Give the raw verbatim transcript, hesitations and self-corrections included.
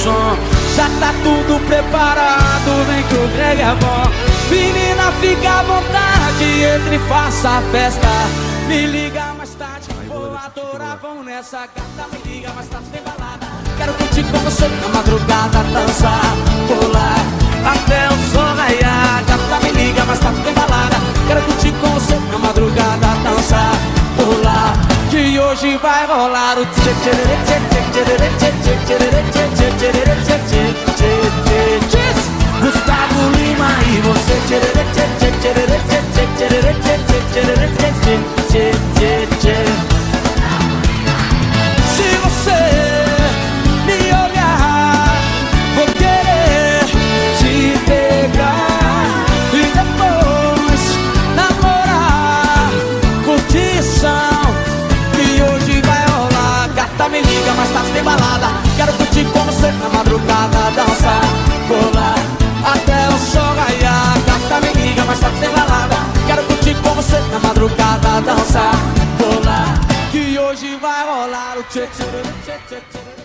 som. Já tá tudo preparado, vem que o Greg é bom. Menina, fica à vontade, entre e faça a festa. Me liga mais tarde, vou adorar, vamos nessa gata. Me liga mais tarde, tem balada. Quero curtir com você na madrugada, dançar, pular até o sol raiar. Gata, me liga mais tarde, tem balada. Quero curtir com você na madrugada, dançar, pular, que hoje vai rolar o tchê tchê tchê tchê tchê tchê tchê tchê tchê tchê tchê tchê tchê. Gustavo Lima e você tchê tchê tchê tchê tchê tchê tchê tchê tchê tchê tchê. Se você me olhar, vou querer te pegar e depois namorar. Curtição que hoje vai rolar. Gata, me liga, mas tá sem balada. Quero curtir com você na madrugada, dançar, pular até o sol raiar. Gata, me liga, mas tá sem balada. Quero curtir com você na madrugada, dançar, pular, que hoje vai rolar o tchê tchê tchê tchê tchê.